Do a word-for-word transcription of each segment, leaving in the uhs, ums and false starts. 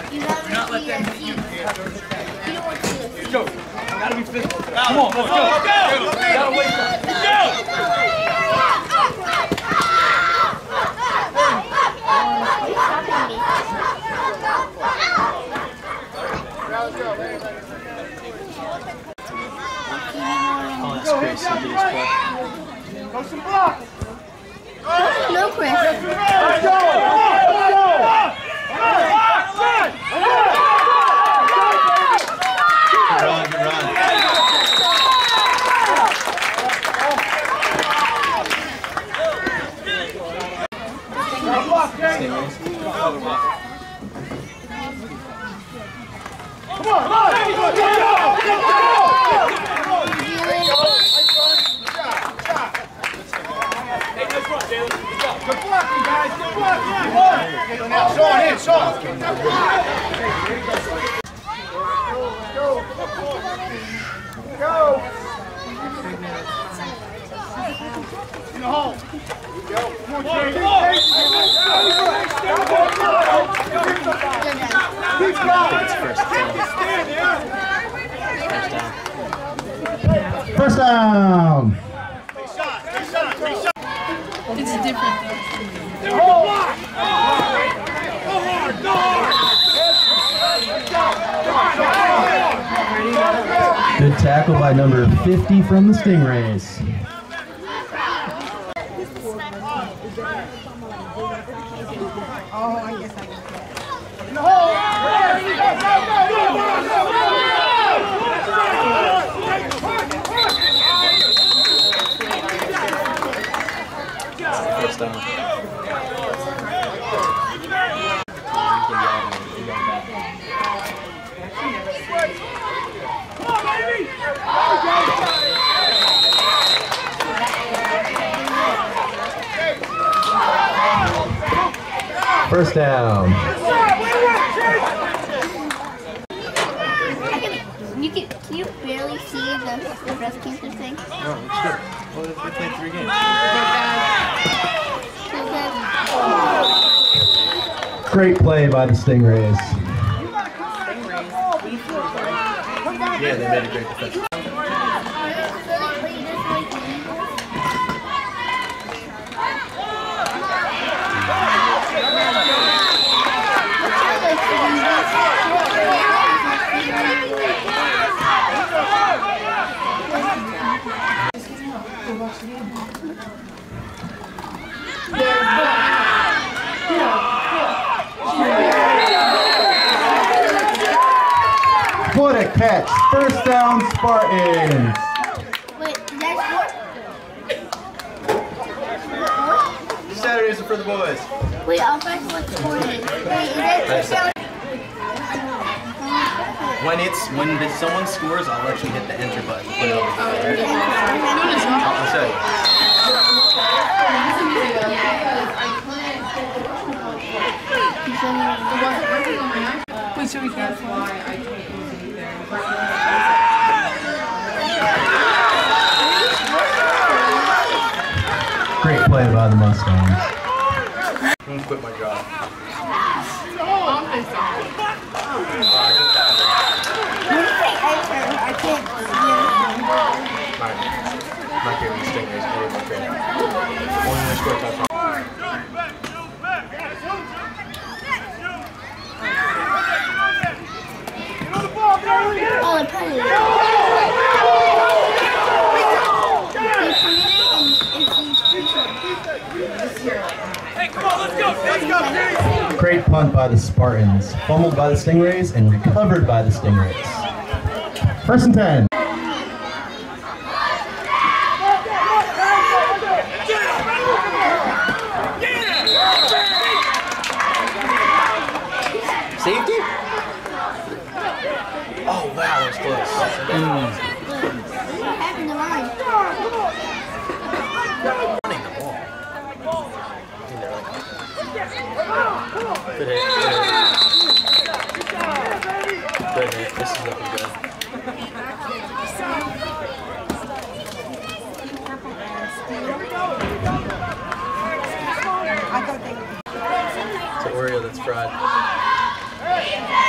You gotta not let them hit you. You don't want to. Go. Gotta be physical. Come on, let's go. Let's go. Gotta wait for it. Let's go. Oh, that's Chris. Go some blocks. No, Chris. Let's go. Let's go. Good run, good run. Come on, come on. Let's go. Let's go. Good blocking, guys. Good blocking. Sean, in, Sean. Go. Go. In the hole. Go. Come on, Jay. Keep going. It's first down. First down. It's different though. Go hard. Go hard. Good tackle by number fifty from the Stingrays. Oh, I guess I can. In the hole. First down. Come on, baby. First down. I can, you can, can you barely see the, the breast cancer thing? No, it's good. Well, they played three games. Great play by the Stingrays. Yeah, they made a great defense. What a catch. First down, Spartans. Wait, that's what? Saturdays are for the boys. Wait, I'll find what score it is. Wait, is that first down? When it's when someone scores, I'll let you hit the enter button. Put it over there. I'll show you. Wait, so we can't fly. I can't use anything. Great play by the Mustangs. I'm gonna quit my job. I'm pissed off. When you say enter, I can't Alright. I'm not giving these Stingrays any more credit. Only when they score a touchdown. Oh, the penalty. Hey, come on, let's go. Let's go, Jay. Great punt by the Spartans. Fumbled by the Stingrays and recovered by the Stingrays. First and ten. Safety? Oh wow, that was close. Mm. What happened to mine? Running the ball. Good hit. Good hit. This is looking good. It's an Oreo that's fried.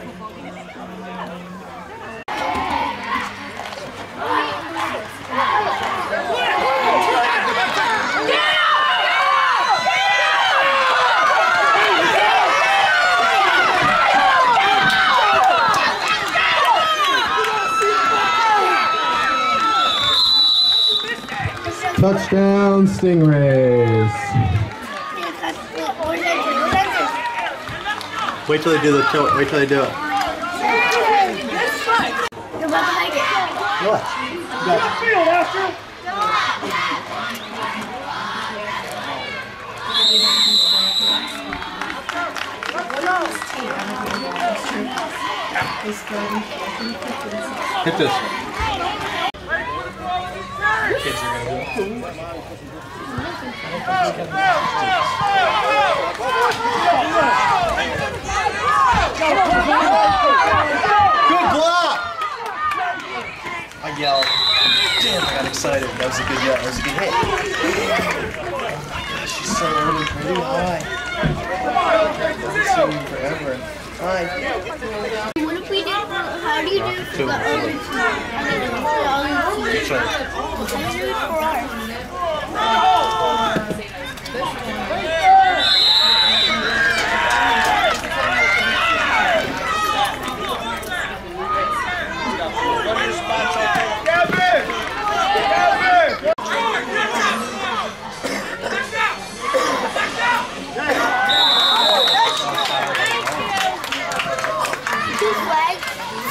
Touchdown, Stingrays. Wait till they do the tilt. Wait till they do it. You're about to hike it. What? Good field, Asher. Hit this. Kids are gonna do it. Good block! I yelled. Damn, I got excited. That was a good yell. That was a good hit. Oh my gosh, she's so early, pretty high. I've seen you forever. Hi. What if we did, how do you do it for the other two? I mean, for the other two. Sure. How do you do it for ours? Two flags.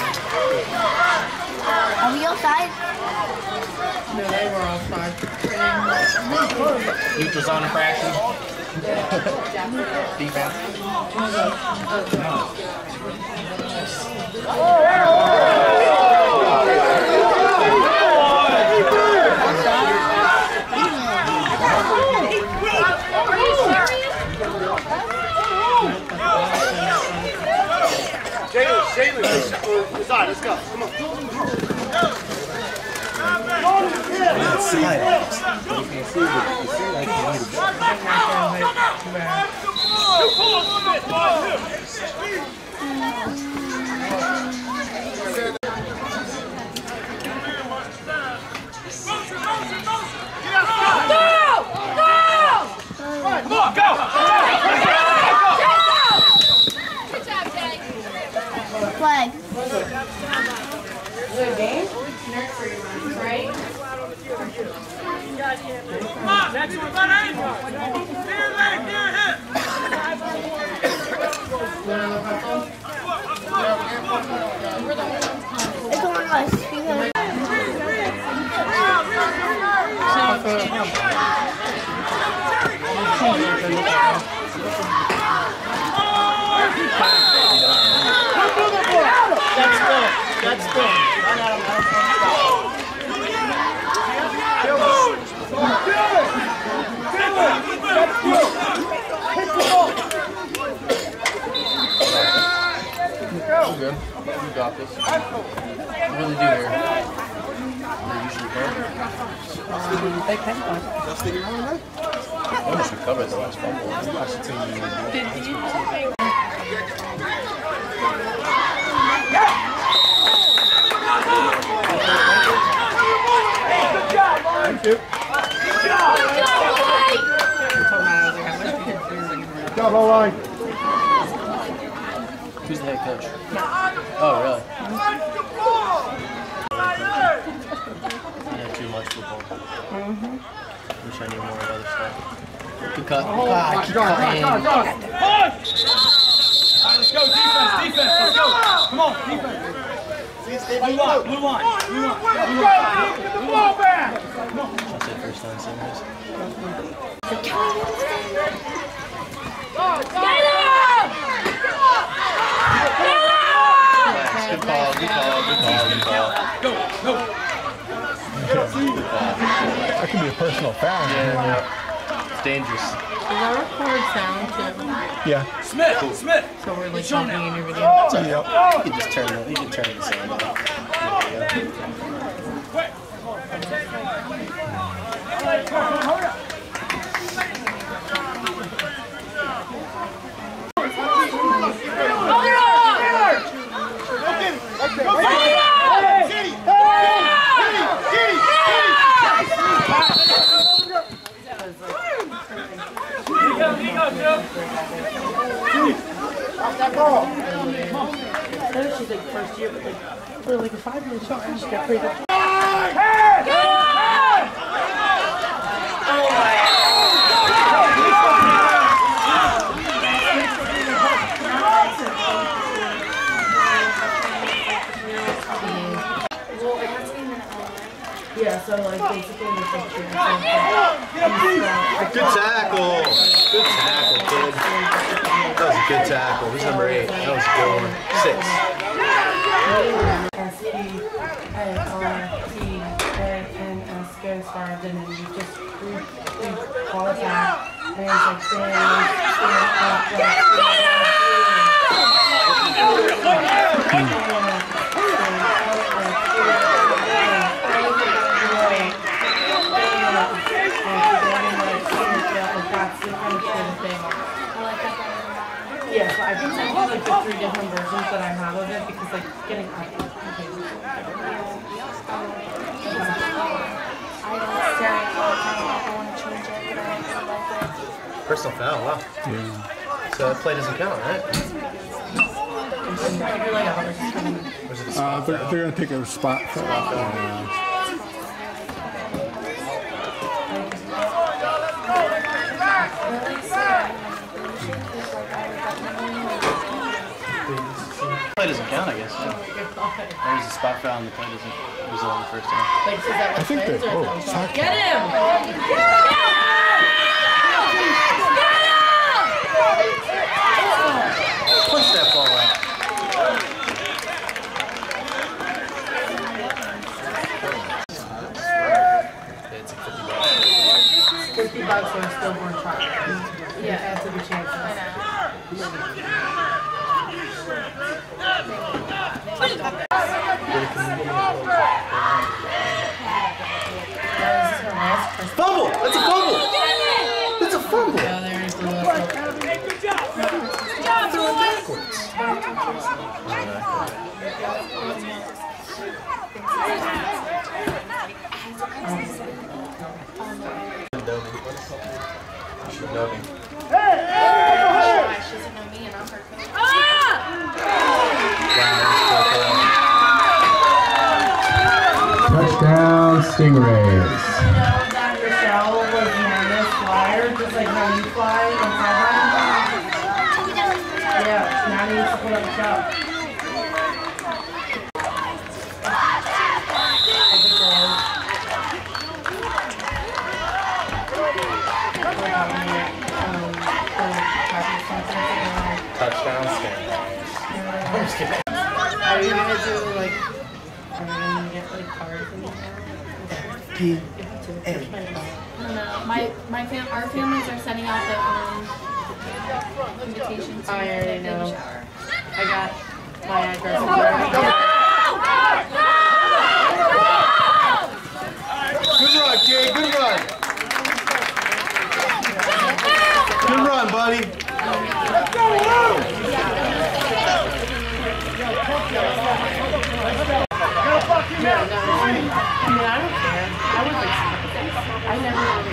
Are we outside? No, they were outside. Neutral zone infraction. Defense. Jalen, Jalen, inside, let's go. Come on. Flag. The game? Nursery rhymes, right? Next one, buddy. Clear leg, clear hip. It's on us because That's good. That's good. I'm good. You got this. What do they do here? They usually go. They can go. I wish we covered the last fumble. That's the team you would do. Did you? Thank you. Good job, O-line. Who's the head coach? Oh, really? I had too much football. Mm-hmm. Wish I knew more of other stuff. Good cut. Oh, Ah, keep God, cutting. God, God, God. Let's go, defense, defense, let's go. Come on, defense. Blue line, blue line, blue line. Get the ball back. Come on. That's it, first time Stingrays. Nice, good call, good call, good call, good call. Go, go. That could be a personal foul. Yeah, it's dangerous. Is our record sound too? Yeah. Smith, Smith. So we're like talking in your video? It's all right. You can just turn the, you can turn the sound off. was like first year, but like for like a five year shot, I just got pretty good. Yeah, so like basically the first year. Good tackle. Good tackle, kid. That was a good tackle. Who's number eight? That was a good one. Six. S P, A R, T, A, N, S goes farther than you just we, we call it that. And it's like stand, stand up, like yeah, so I can send you like the three different versions that I have of it because like getting up. Okay. I don't stare at it all the time. I want to change it, but I don't like it. Personal foul, wow. Yeah. So that play doesn't count, right? Uh, they're, they're going to take a spot for uh, play doesn't count, I guess. Yeah. There's a spot foul and the play doesn't result in the first time. Like, is that what I think plays they or oh, is that soccer. Get him! Push that ball out. It's like fifty bucks. fifty bucks or still worth trying. Yeah, that's a good chance. Fumble! That's a fumble! That's a fumble! Yeah, there is the little. Throw it backwards. Touchdown, Stingrays. That Rochelle was minus flyer, just like how you fly and fly. Yeah, now he needs to put up a shot. Touchdown, Stingrays. I'm just kidding. Are you gonna do like, are you gonna get like cards and stuff? P. No, my my fam our families are sending out their own invitations to I already the baby know. shower. I got my address. Good run, Jay. Good run. Good run, buddy. Let's go, Yeah, no, I mean, I don't care. I would like I never really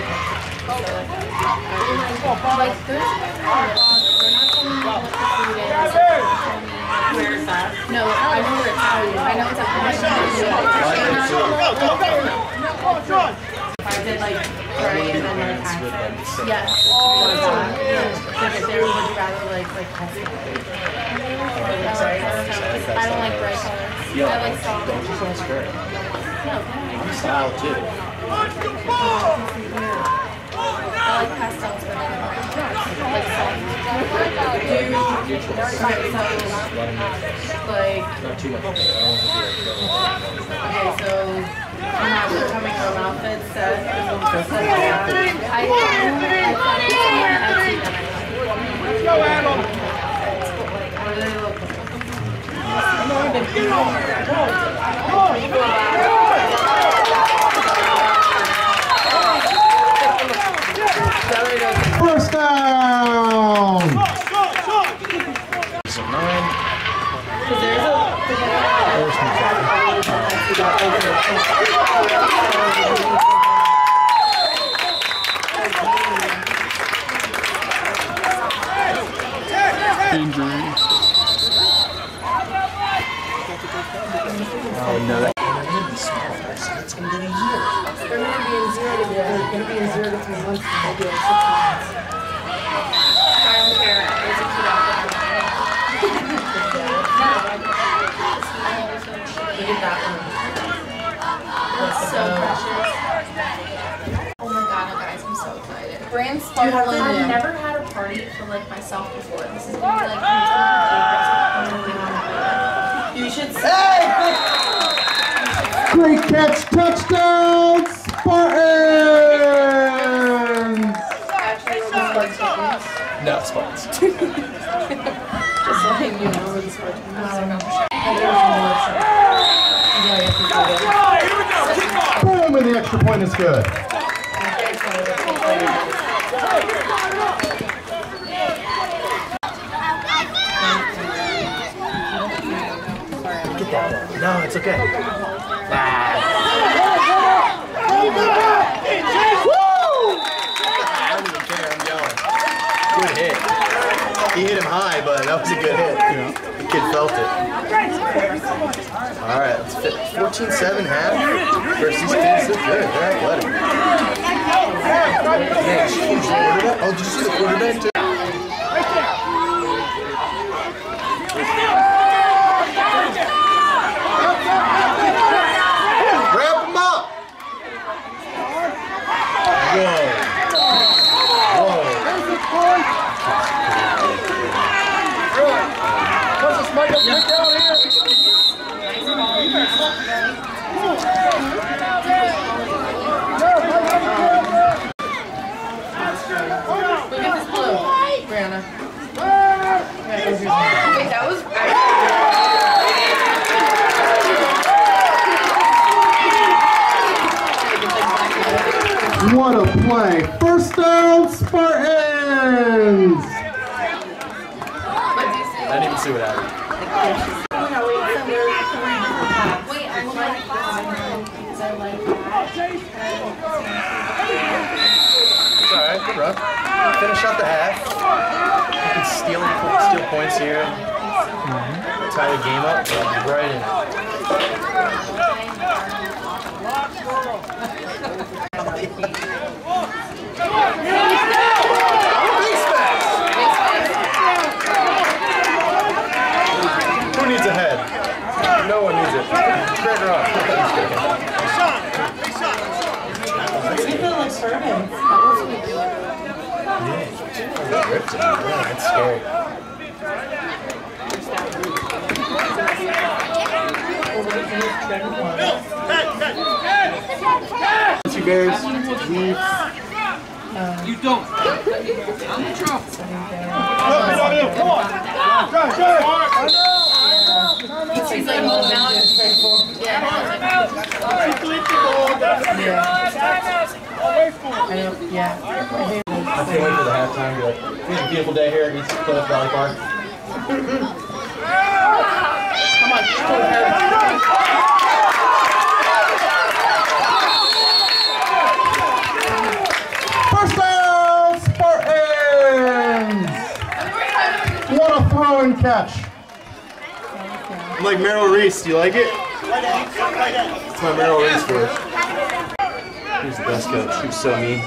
Like there's they're not telling me what the food is. where is that? No, I know where it's at. I know it's at If I did like pray and then like accents. Yes. Like that. Like if there would you rather like like custom? I don't like bright colors. I like soft. Don't you feel scared? No. I'm style too. I like pastels better than bright colors. Like soft. Do right, so like Not too much. I okay, so I'm not becoming an outfit set. I I thought it was more Etsy than I like. What do they look like? First down! So nine. Because there's a injury. Oh no, that they're gonna be small. That's it's gonna be a year. They're gonna be in zero to they're gonna be in zero to three months and they'll be like six months. I don't care. There's a cute outfit. Look at that one. That's so precious. Oh my god, guys, I'm so excited. Brand Dude, sparkling. I've I've never had a party for like myself before. This is gonna be like my favorite. You should see. Great catch, touchdown, Spartans! Actually, we're just like Spartans. No, Spartans. Just letting you know where the Spartans are. Boom, and the extra point is good. Get that. No, it's okay. I don't even care. I'm yelling. Good hit. He hit him high, but that was a good hit. The kid felt it. All right, let's fit fourteen seven half. First, these kids look good. They're athletic. Yeah, she changed the quarterback. Oh, did you see the quarterback too? Wrap him up. Whoa. Whoa. What's this mic up here down here? Look at this blue, Brianna. Wait, that was What a play. First down, Spartans! I didn't even see what happened. Wait, I like that because I like that. It's alright, good run. Finish out the half. You can steal, steal points here. Tie the game up, right in. Who needs a head? No one needs it. Great run. You feel like servants. Yeah, that's scary. Two Bears, leave. You don't. She's like, oh, now it's yeah. I don't, yeah. I can't wait for the halftime. Be like, it's a beautiful day here at East Cliff Valley Park. Come on, just go ahead. First down, Spartans! What a throw and catch. I'm like Merrill Reese. Do you like it? It's my Merrill Reese voice. He's the best coach. He's so mean.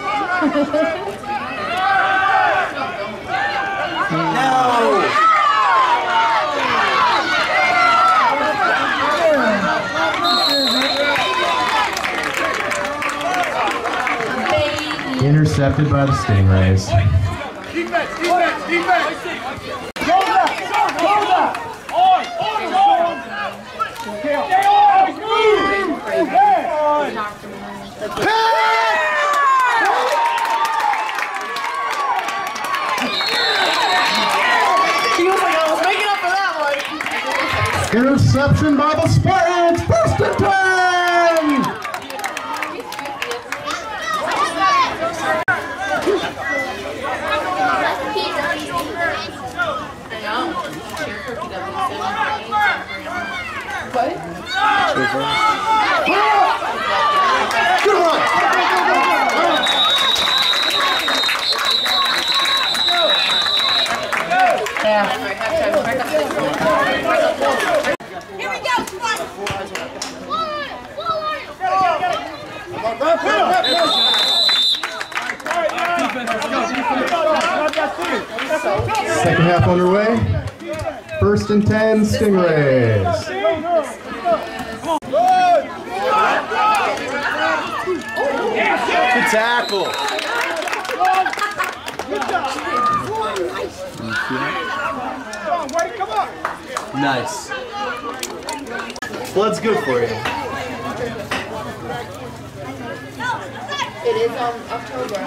No! Intercepted by the Stingrays. Defense, defense, defense. Go that, go that. On, on, on. Stay on, move. Hey. He was like, I was making up for that one. Interception by the Spartans. First and ten. What? Good run! Yeah. Here we go. Second half underway. First and ten, Stingrays. Good tackle. Nice. Blood's good for you. It is um, October.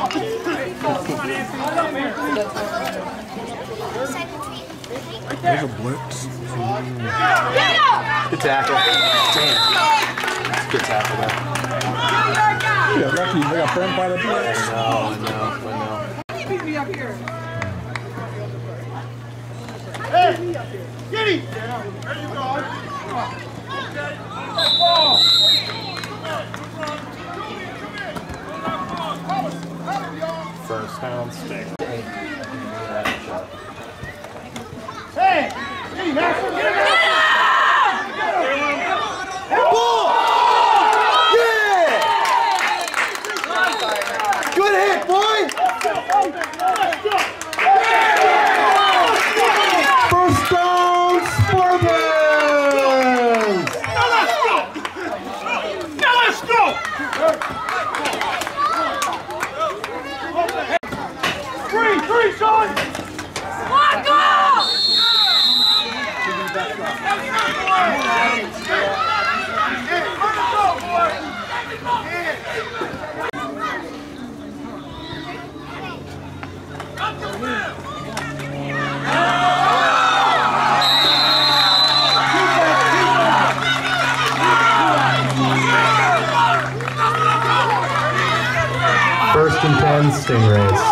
There's a blitz. Good tackle. Damn. Good tackle though. Yeah, lucky they got burnt by the blitz. I know, I know, I know. Beat me up here. Hey! Get him! There you go. First down, stick. Hey! Get him, Max! Get him! Ball! Yeah! Good hit, boy! First down, Spartans! Now let's go! Now let's go! Three, three, Sean! Let's go! First and ten, Stingrays.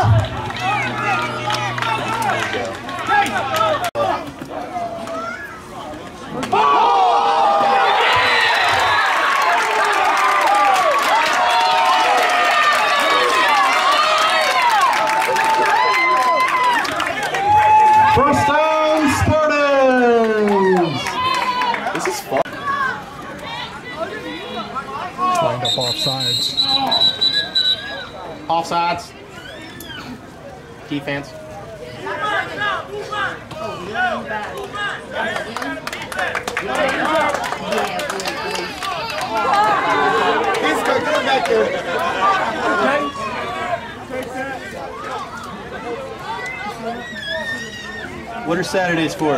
First down, Spartans! This is fun. Lined up off sides. Offsides. Defense. He's good. Get him back there. What are Saturdays for?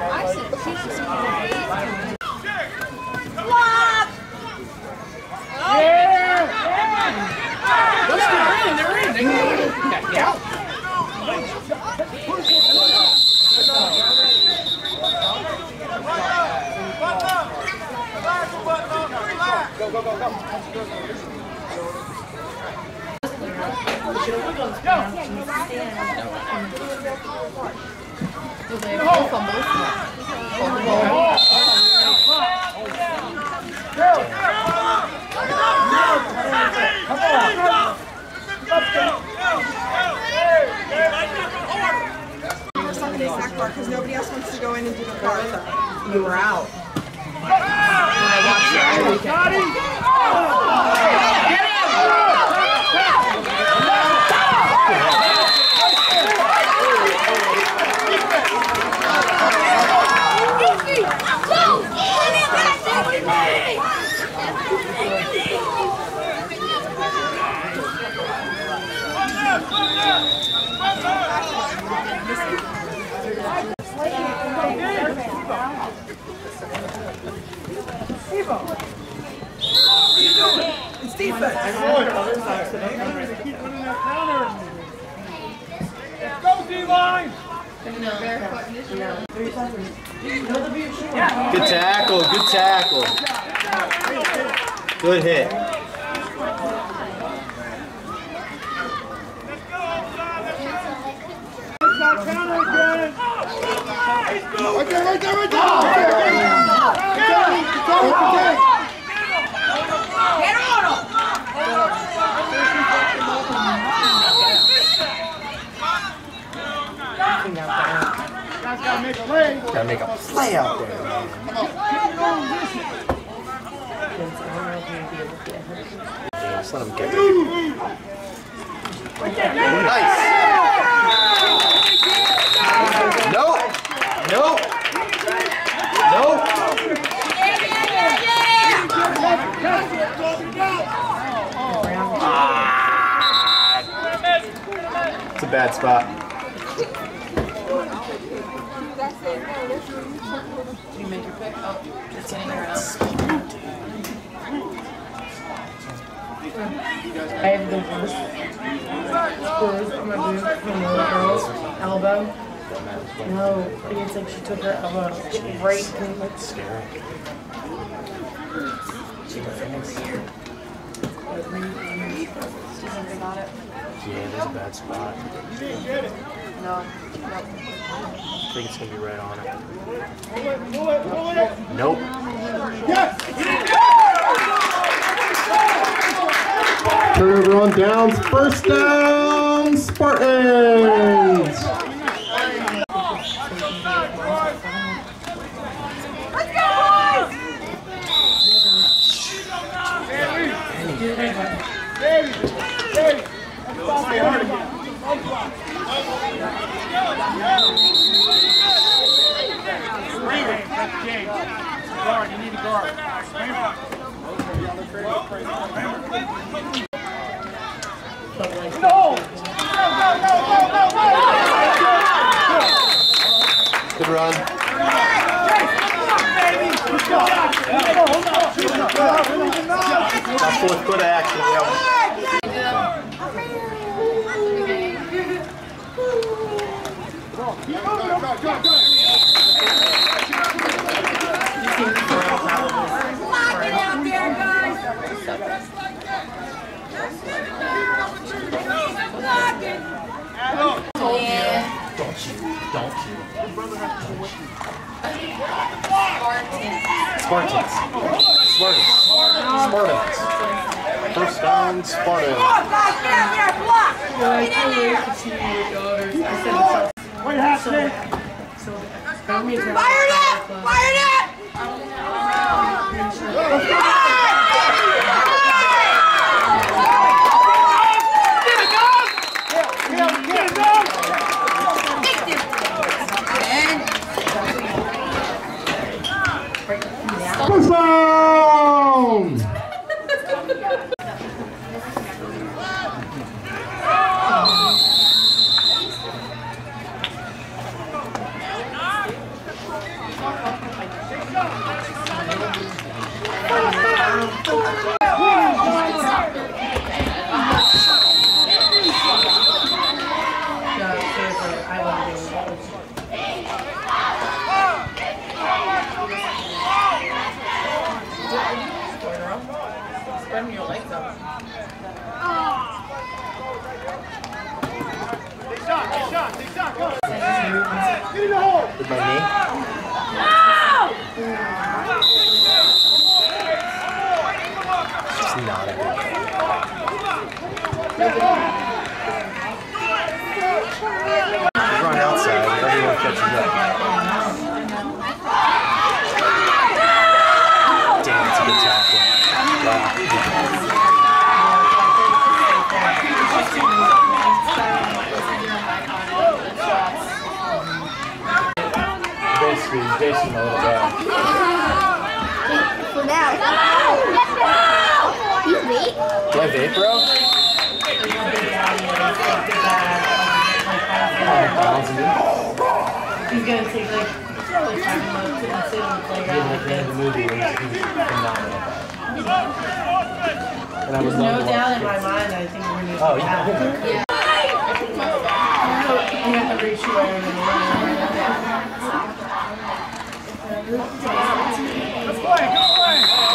Because nobody else wants to go in and do the part. You were out. I watched it all weekend. Get him! It's defense. Go, D-line! Good tackle. Good tackle. Good hit. Right there, right there, right there! Get on him! Guys gotta make a play. Gotta make a play out there. Just let him get it. Nice. Nope. Nope. Nope. Ah. It's a bad spot. Did you make your pick? Oh, just getting around. I have the worst screws on my boot from the little girl's elbow. No, it's like she took her elbow right in the Scary. She does it every year. Every year. She thinks about it. Yeah, that's a bad spot. No. I think it's gonna be right on it. Nope. Turnover on downs. First down, Spartans. Let's go, boys! Baby! Baby! Stay hard again. Guard, you need to guard. No! Good run. That fourth foot action, yeah. Lock it out there, guys! Lock it! Yeah. Don't shoot. Don't shoot. Spartans. Spartans. Spartans. Spartans. First down, Spartans. Lock it out there! Block! I Get in there! said Wait, half snake. so that means Fire it! Fire it! Touchdown! Spreading your legs up. Take shot, take shot, take shot, go! Get in the hole! With my knee. It's just not a good game. Run outside, everyone catches up. Damn, it's a good tackle. Wow. Basically, he's basing a little bit. For now. You vape? Do I vape, bro? He's gonna take like, like five months and sit on the playground like The this. movie was phenomenal. And I was There's no doubt in my mind I think we're gonna Oh, do yeah. that. Yeah. You have to reach you over the Let's play, go play!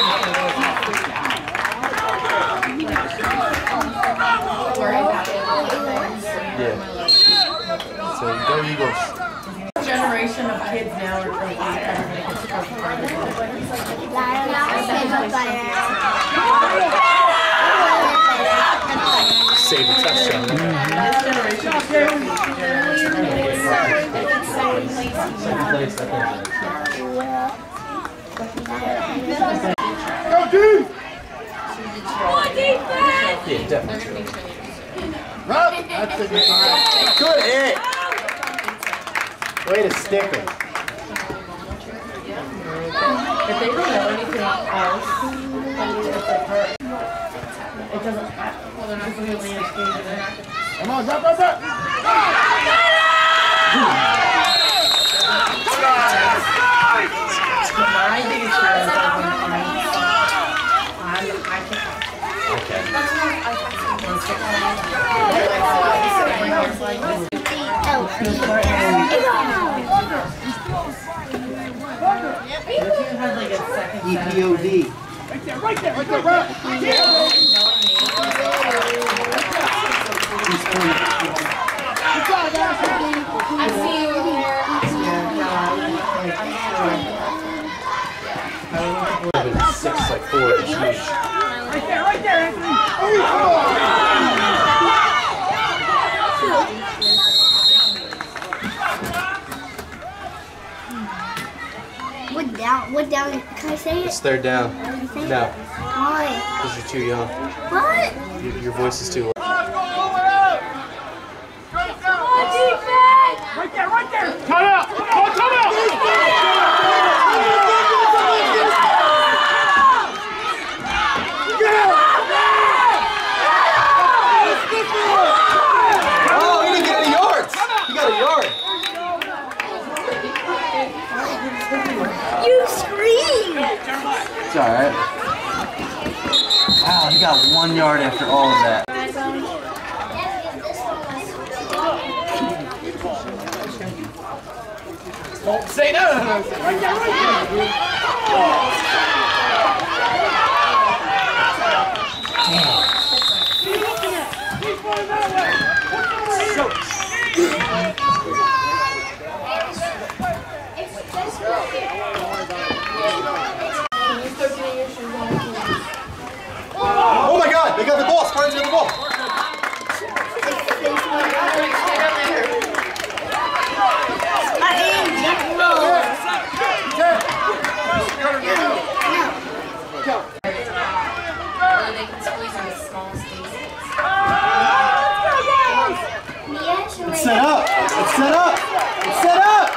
Yeah. So go Eagles. generation of kids now are trophy. Everybody gets a trophy card. Save a touchdown. This generation of Go, dude! Come on, defense! Yeah, definitely. That's a good one. Good hit. Way to stick him. If they don't know anything else, I mean, it's like her. It doesn't happen. Well, they're not going to be able Come on, drop, drop, drop. My biggest fear is like when I'm, I can. Okay. If you had like a second E P O D. Right there, right there, right there, right. I see you here. Six, like four, is huge. Right there, right there, Anthony. What down? What down? Can I say It's it? third down. No, Why? because you're too young. What? Your, your voice is too low. Right there, right there. Come out, come on, come out. Oh, he didn't get any yards. He got a yard. You scream! It's all right. Wow, he got one yard after all of that. Don't say no. Right there, right Oh my God, they got the ball. Spartans got the ball. They can squeeze in small spaces. It's set up. It's set up. It's set up.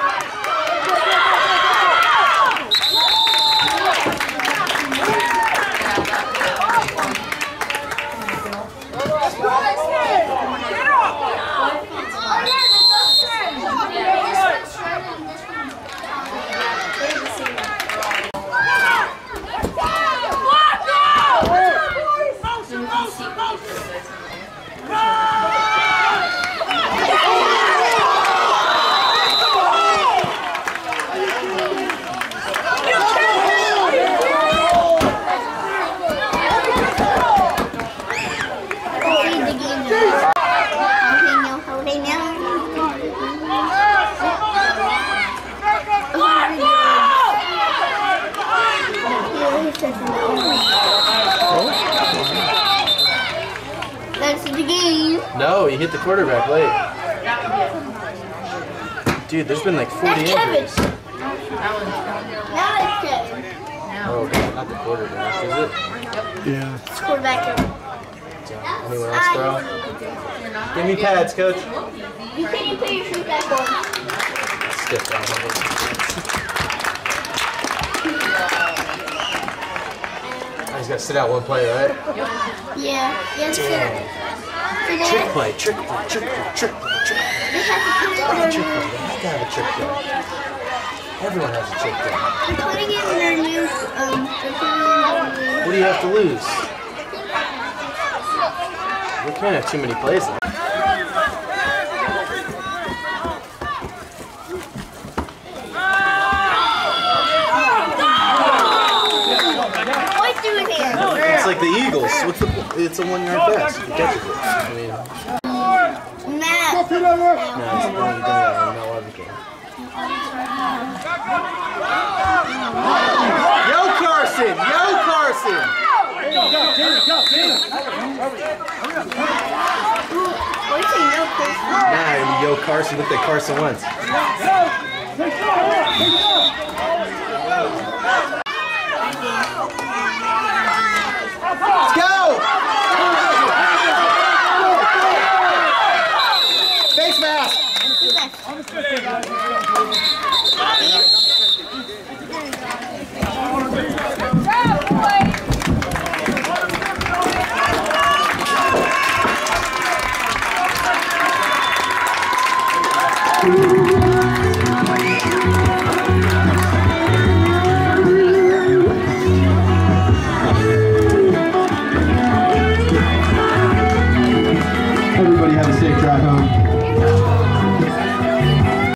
That's the game. No, he hit the quarterback late. Dude, there's been like forty That's Kevin. injuries. Now it's Kevin. Oh, God, not the quarterback, is it? Yeah. It's quarterback. Anyone else throw? Give me pads, coach. You can you put your shoes back on? Stiff down. I just gotta sit out one play, right? Yeah. Yes, sir. Trick play, trick play, trick play, trick play, trick play. They have to put it in Trick their play, they have to have a trick play. Everyone has a trick play. They're putting it in their new, um, they're putting it in their new. What do you have to lose? We can't have too many plays now. What's doing here? It's like the Eagles. What's the? It's a one-yard pass. You catch it. I mean, Matt. no, it's only done that in Mel Everton. Yo, Carson! Yo, Carson! What do you say, no, Chris? Nah, Yo, Carson. Look at Carson Wentz. Let's go! back home.